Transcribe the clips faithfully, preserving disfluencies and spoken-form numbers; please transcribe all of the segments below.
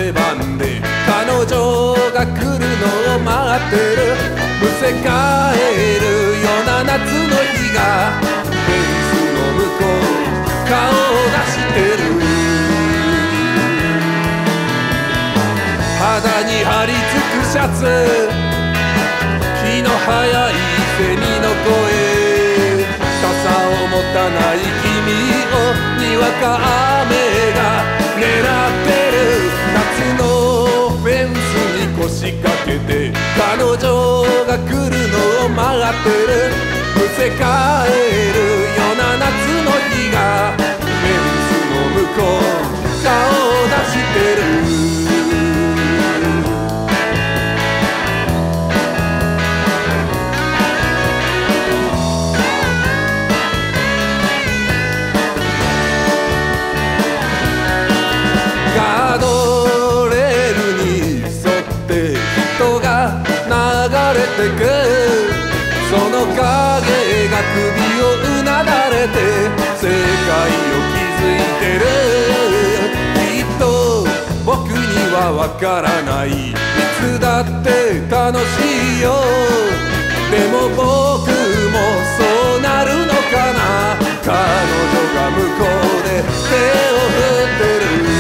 出番で彼女が来るのを待ってる。むせ返るような夏の日がフェンスの向こう顔を出してる。肌に張り付くシャツ、気の早いセミの声、傘を持たない君をにわか雨が狙ってる。夏のフェンスに腰掛けて彼女が来るのを待ってる。むせ返るような夏の日がフェンスの向こう顔を出してる。ガードレールに沿って人が流れてく。その影が首をうなだれて世界を築いてる。きっと僕にはわからない、いつだって楽しいよ。でも僕もそうなるのかな。彼女が向こうで手を振ってる。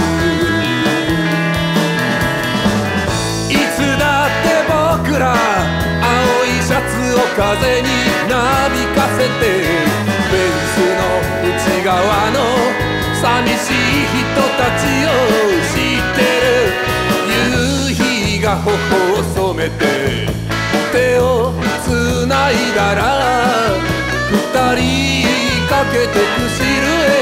僕ら青いシャツを風になびかせて、フェンスの内側の寂しい人たちを知ってる。夕日が頬を染めて手をつないだら、二人かけてくシルエット